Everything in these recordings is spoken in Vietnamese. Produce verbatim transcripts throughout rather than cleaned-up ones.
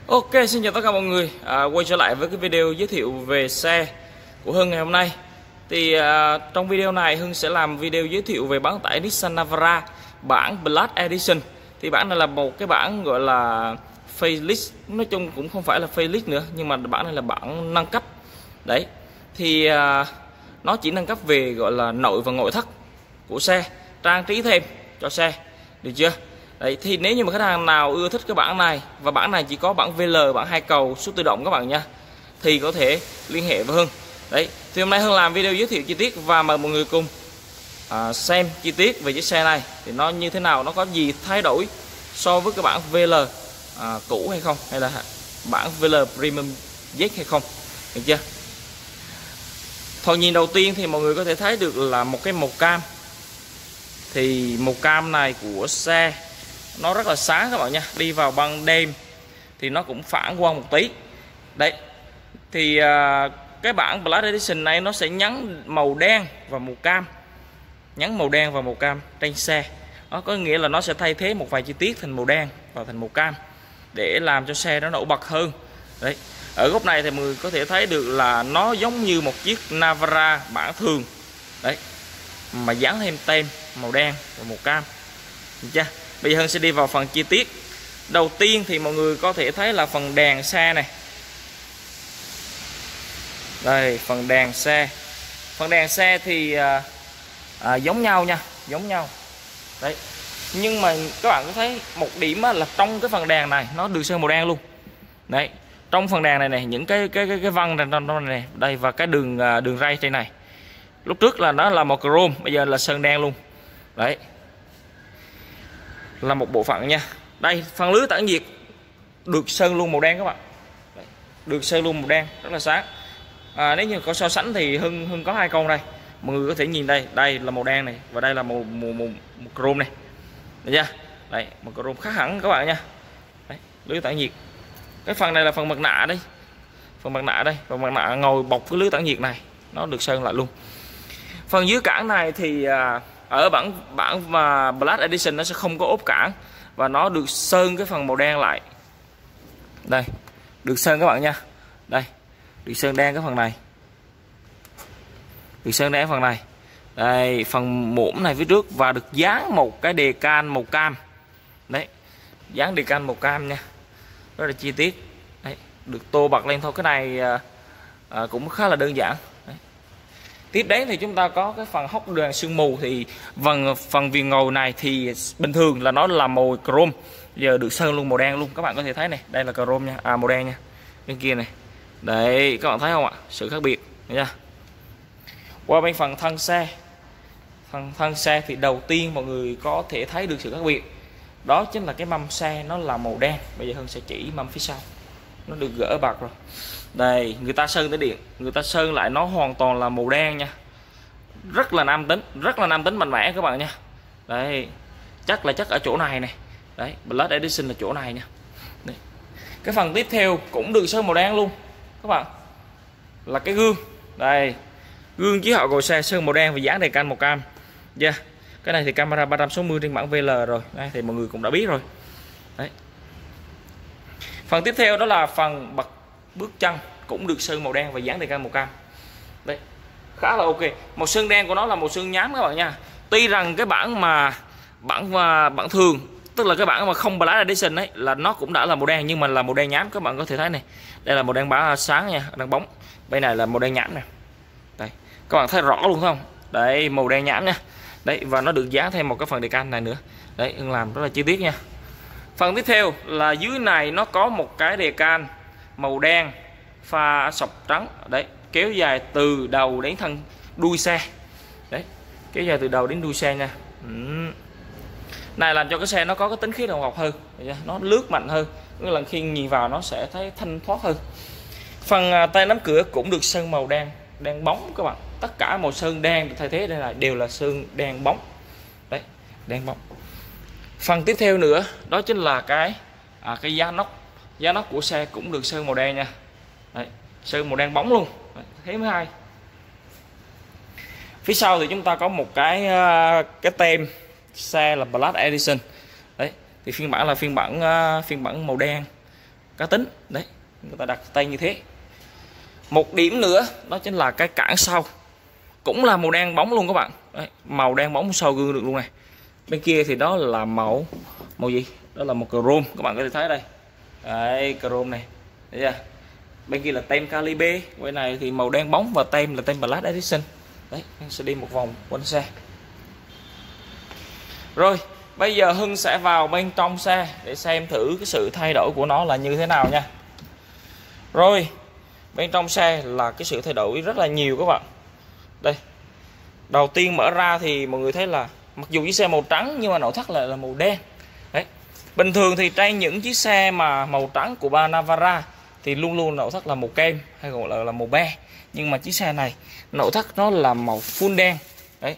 Ok, xin chào tất cả mọi người. à, Quay trở lại với cái video giới thiệu về xe của Hưng ngày hôm nay. Thì à, trong video này Hưng sẽ làm video giới thiệu về bán tải Nissan Navara bản Black Edition. Thì bản này là một cái bản gọi là facelift, nói chung cũng không phải là facelift nữa, nhưng mà bản này là bản nâng cấp. Đấy, thì à, nó chỉ nâng cấp về gọi là nội và ngoại thất của xe, trang trí thêm cho xe, được chưa? Đấy, thì nếu như mà khách hàng nào ưa thích cái bản này, và bản này chỉ có bản vê lờ, bản hai cầu suất tự động các bạn nha, thì có thể liên hệ với Hưng. Đấy, thì hôm nay Hưng làm video giới thiệu chi tiết và mời mọi người cùng à, xem chi tiết về chiếc xe này thì nó như thế nào, nó có gì thay đổi so với cái bản vê lờ à, cũ hay không, hay là bản vê lờ Premium Z hay không, được chưa? Thoạt nhìn đầu tiên thì mọi người có thể thấy được là một cái màu cam. Thì màu cam này của xe nó rất là sáng các bạn nha, đi vào ban đêm thì nó cũng phản quang một tí. Đấy, thì à, cái bản Black Edition này nó sẽ nhấn màu đen và màu cam, nhấn màu đen và màu cam trên xe. Đó có nghĩa là nó sẽ thay thế một vài chi tiết thành màu đen và thành màu cam để làm cho xe nó nổi bật hơn. Đấy, ở góc này thì mọi người có thể thấy được là nó giống như một chiếc Navara bản thường. Đấy, mà dán thêm tem màu đen và màu cam, được chưa? Bây giờ Hưng sẽ đi vào phần chi tiết. Đầu tiên thì mọi người có thể thấy là phần đèn xe này. Đây, phần đèn xe. Phần đèn xe thì à, à, giống nhau nha, giống nhau. Đấy, nhưng mà các bạn có thấy một điểm là trong cái phần đèn này nó được sơn màu đen luôn. Đấy, trong phần đèn này này, những cái cái cái, cái vân trong này, này đây, và cái đường đường ray trên này, lúc trước là nó là màu chrome, bây giờ là sơn đen luôn. Đấy, là một bộ phận nha. Đây, phần lưới tản nhiệt được sơn luôn màu đen các bạn. Đấy, được sơn luôn màu đen rất là sáng. À, nếu như có so sánh thì Hưng Hưng có hai con đây, mọi người có thể nhìn đây, đây là màu đen này và đây là màu màu, màu, màu chrome này, được chưa? Đấy, màu chrome khác hẳn các bạn nha. Đấy, lưới tản nhiệt. Cái phần này là phần mặt nạ đây, phần mặt nạ đây, và mặt nạ ngồi bọc cái lưới tản nhiệt này nó được sơn lại luôn. Phần dưới cản này thì à, ở bản bản mà Black Edition nó sẽ không có ốp cản, và nó được sơn cái phần màu đen lại. Đây, được sơn các bạn nha. Đây, được sơn đen cái phần này, được sơn đen phần này. Đây, phần muỗng này phía trước, và được dán một cái đề can màu cam. Đấy, dán đề can màu cam nha, rất là chi tiết. Đấy, được tô bật lên thôi. Cái này à, à, cũng khá là đơn giản. Đấy. Tiếp đến thì chúng ta có cái phần hốc đèn sương mù. Thì phần phần viền ngồi này thì bình thường là nó là màu chrome, giờ được sơn luôn màu đen luôn. Các bạn có thể thấy này, đây là chrome nha, à màu đen nha, bên kia này. Đấy, các bạn thấy không ạ, sự khác biệt nha. Qua bên phần thân xe, phần thân xe thì đầu tiên mọi người có thể thấy được sự khác biệt, đó chính là cái mâm xe nó là màu đen. Bây giờ Hưng sẽ chỉ mâm phía sau, nó được gỡ bạc rồi. Đây, người ta sơn tới điện, người ta sơn lại nó hoàn toàn là màu đen nha, rất là nam tính, rất là nam tính mạnh mẽ các bạn nha. Đấy, chắc là chắc ở chỗ này này. Đấy, Black Edition là chỗ này nha. Đấy. Cái phần tiếp theo cũng được sơn màu đen luôn các bạn, là cái gương. Đây, gương chiếu hậu cầu xe sơn màu đen và dán đề can màu cam. Yeah. Cái này thì camera ba trăm sáu mươi trên bản vê lờ rồi. Đây, thì mọi người cũng đã biết rồi. Đấy. Phần tiếp theo đó là phần bật bước chân, cũng được sơn màu đen và dán đề can màu cam. Đấy, khá là ok. Màu sơn đen của nó là màu sơn nhám các bạn nha. Tuy rằng cái bản mà bản mà bản thường, tức là cái bản mà không Black Edition ấy, là nó cũng đã là màu đen, nhưng mà là màu đen nhám. Các bạn có thể thấy này, đây là màu đen bá sáng nha, đang bóng. Bên này là màu đen nhám này. Đây, các bạn thấy rõ luôn không? Đấy, màu đen nhám nha. Đấy, và nó được dán thêm một cái phần đề can này nữa. Đấy, Hưng làm rất là chi tiết nha. Phần tiếp theo là dưới này nó có một cái đề can màu đen pha sọc trắng. Đấy, kéo dài từ đầu đến thân đuôi xe. Đấy, kéo dài từ đầu đến đuôi xe nha. Ừ. Này làm cho cái xe nó có cái tính khí đồng học hơn, nó lướt mạnh hơn, nghĩa là khi nhìn vào nó sẽ thấy thanh thoát hơn. Phần tay nắm cửa cũng được sơn màu đen, đen bóng các bạn. Tất cả màu sơn đen được thay thế đây là đều là sơn đen bóng. Đấy, đen bóng. Phần tiếp theo nữa đó chính là cái à, cái giá nóc, giá nóc của xe cũng được sơn màu đen nha. Đấy, sơn màu đen bóng luôn. Đấy, thế mới hay. Phía sau thì chúng ta có một cái cái tem xe là Black Edition. Đấy, thì phiên bản là phiên bản phiên bản màu đen cá tính đấy, người ta đặt tay như thế. Một điểm nữa đó chính là cái cản sau cũng là màu đen bóng luôn các bạn đấy, màu đen bóng sau gương được luôn này. Bên kia thì đó là màu màu gì, đó là một chrome, các bạn có thể thấy đây đấy, chrome này thấy chưa? Bên kia là tem Calibre, bên này thì màu đen bóng và tem là tem Black Edition đấy. Hưng sẽ đi một vòng quanh xe. Rồi bây giờ Hưng sẽ vào bên trong xe để xem thử cái sự thay đổi của nó là như thế nào nha. Rồi bên trong xe là cái sự thay đổi rất là nhiều các bạn. Đây, đầu tiên mở ra thì mọi người thấy là mặc dù chiếc xe màu trắng nhưng mà nội thất lại là màu đen đấy. Bình thường thì trên những chiếc xe mà màu trắng của ba Navara thì luôn luôn nội thất là màu kem hay gọi là, là màu be, nhưng mà chiếc xe này nội thất nó là màu full đen đấy.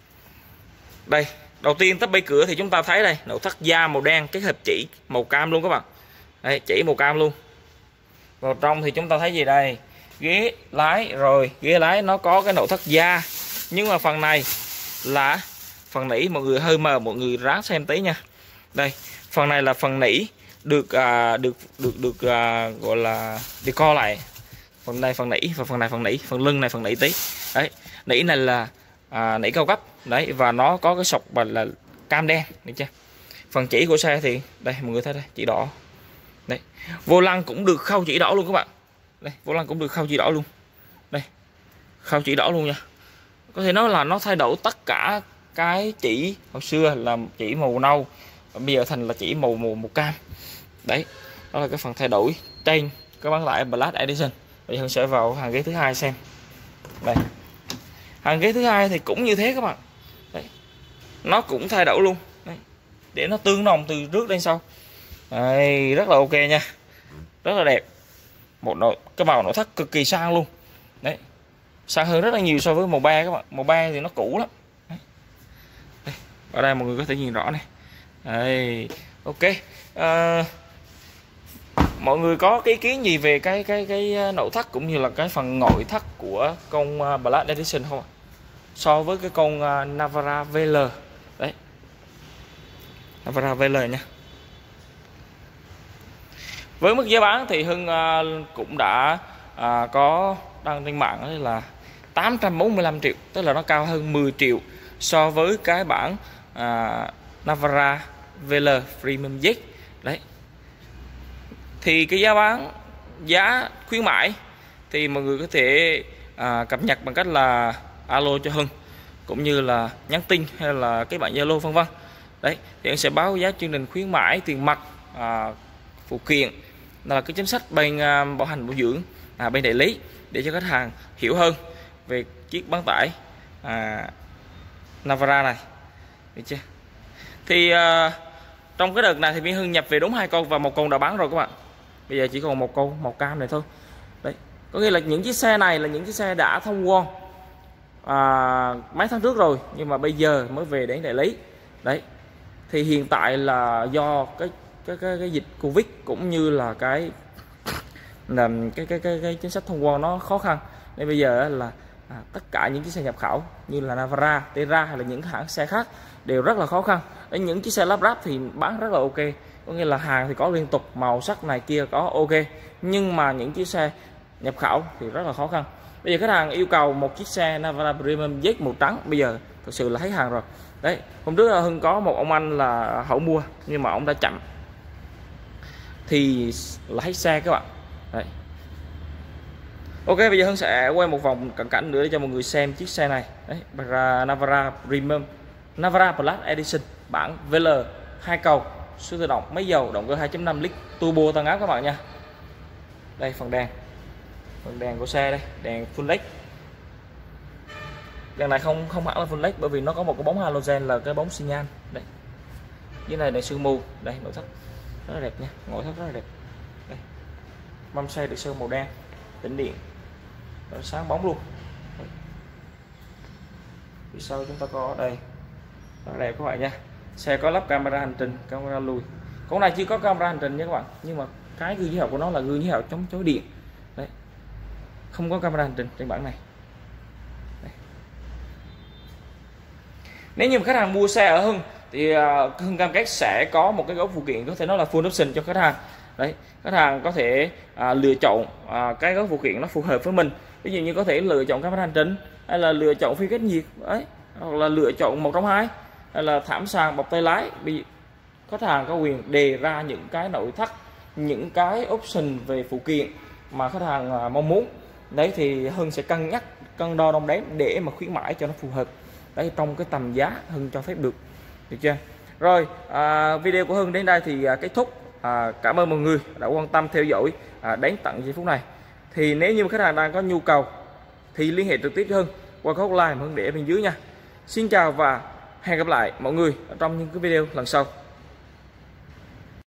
Đây, đầu tiên tắp bay cửa thì chúng ta thấy đây, nội thất da màu đen kết hợp chỉ màu cam luôn các bạn đấy, chỉ màu cam luôn. Vào trong thì chúng ta thấy gì đây, ghế lái, rồi ghế lái nó có cái nội thất da, nhưng mà phần này là phần nỉ, mọi người hơi mờ, mọi người ráng xem tí nha. Đây, phần này là phần nỉ được à, được được được à, gọi là đi co lại. Phần này phần nỉ và phần này phần nỉ, phần lưng này phần nỉ tí đấy. Nỉ này là à, nỉ cao cấp đấy, và nó có cái sọc và là cam đen, được chưa? Phần chỉ của xe thì đây, mọi người thấy đây, chỉ đỏ đấy. Vô lăng cũng được khâu chỉ đỏ luôn các bạn. Đây, vô lăng cũng được khâu chỉ đỏ luôn. Đây, khâu chỉ đỏ luôn nha. Có thể nói là nó thay đổi tất cả cái chỉ hồi xưa là chỉ màu nâu, bây giờ thành là chỉ màu màu màu cam. Đấy, đó là cái phần thay đổi trên cái bán lại Black Edition. Bây giờ sẽ vào hàng ghế thứ hai xem. Đây, hàng ghế thứ hai thì cũng như thế các bạn. Đấy, nó cũng thay đổi luôn. Đấy, để nó tương đồng từ trước đến sau. Đây, rất là ok nha, rất là đẹp. Một nội cái màu nội thất cực kỳ sang luôn. Đấy, sang hơn rất là nhiều so với màu ba các bạn. Màu ba thì nó cũ lắm. Đấy. Đây, ở đây mọi người có thể nhìn rõ này. Đây, ok. À, mọi người có cái ý kiến gì về cái cái cái nội thất cũng như là cái phần ngoại thất của con Black Edition không ạ? So với cái con Navara vê lờ. Đấy, Navara vê lờ nha. Với mức giá bán thì Hưng cũng đã à, có đăng trên mạng là tám trăm bốn mươi lăm triệu, tức là nó cao hơn mười triệu so với cái bản à, Navara vê lờ Premium Z. Đấy, thì cái giá bán, giá khuyến mãi thì mọi người có thể à, cập nhật bằng cách là alo cho Hưng, cũng như là nhắn tin hay là cái bạn Zalo vân vân. Đấy, thì Hưng sẽ báo giá chương trình khuyến mãi tiền mặt, à, phụ kiện, là cái chính sách bên à, bảo hành bảo dưỡng à, bên đại lý, để cho khách hàng hiểu hơn về chiếc bán tải à, Navara này, được chưa? Thì à, trong cái đợt này thì Viên Hưng nhập về đúng hai con và một con đã bán rồi các bạn. Bây giờ chỉ còn một con màu cam này thôi. Đấy, có nghĩa là những chiếc xe này là những chiếc xe đã thông quan à, mấy tháng trước rồi, nhưng mà bây giờ mới về đến đại lý. Đấy, thì hiện tại là do cái cái cái, cái dịch Covid cũng như là cái là cái, cái cái cái chính sách thông quan nó khó khăn, nên bây giờ là à, tất cả những chiếc xe nhập khẩu như là Navara, Terra hay là những hãng xe khác đều rất là khó khăn. Đến những chiếc xe lắp ráp thì bán rất là ok, có nghĩa là hàng thì có liên tục, màu sắc này kia có ok, nhưng mà những chiếc xe nhập khẩu thì rất là khó khăn. Bây giờ khách hàng yêu cầu một chiếc xe Navara Premium Z màu trắng, bây giờ thực sự là thấy hàng rồi. Đấy, hôm trước Hưng có một ông anh là hậu mua nhưng mà ông đã chậm thì là hết xe các bạn. Đấy, ok, bây giờ Hưng sẽ quay một vòng cận cảnh nữa để cho mọi người xem chiếc xe này. Đấy, Navara Premium, Navara Black Edition bản vê lờ hai cầu, số tự động, máy dầu, động cơ hai chấm năm lít, turbo tăng áp các bạn nha. Đây, phần đèn, phần đèn của xe đây, đèn full led. Đèn này không không hẳn là full led bởi vì nó có một cái bóng halogen là cái bóng xi nhan. Đây, dưới này là sương mù. Đây, nội thất rất là đẹp nha, nội thất rất là đẹp. Đây, mâm xe được sơn màu đen, tĩnh điện, rồi sáng bóng luôn. Phía sau chúng ta có đây, rất là đẹp các bạn nha. Xe có lắp camera hành trình, camera lùi. Con này chưa có camera hành trình nha các bạn, nhưng mà cái gương chiếu hậu của nó là gương chiếu hậu chống chói điện. Đấy, không có camera hành trình trên bản này. Đây. Nếu như khách hàng mua xe ở Hưng thì uh, Hưng cam kết sẽ có một cái gói phụ kiện có thể nói là full option cho khách hàng. Đấy, khách hàng có thể à, lựa chọn à, cái gói phụ kiện nó phù hợp với mình. Ví dụ như có thể lựa chọn camera hành trình, hay là lựa chọn phi cách nhiệt đấy, hoặc là lựa chọn một trong hai, hay là thảm sàn bọc tay lái. Vì khách hàng có quyền đề ra những cái nội thất, những cái option về phụ kiện mà khách hàng à, mong muốn. Đấy thì Hưng sẽ cân nhắc, cân đo đong đếm để mà khuyến mãi cho nó phù hợp đấy trong cái tầm giá Hưng cho phép được, được chưa? Rồi à, video của Hưng đến đây thì à, kết thúc. À, cảm ơn mọi người đã quan tâm theo dõi à, đến tận giây phút này. Thì nếu như khách hàng đang có nhu cầu thì liên hệ trực tiếp cho Hưng qua cái hotline mà Hưng để ở bên dưới nha. Xin chào và hẹn gặp lại mọi người trong những cái video lần sau.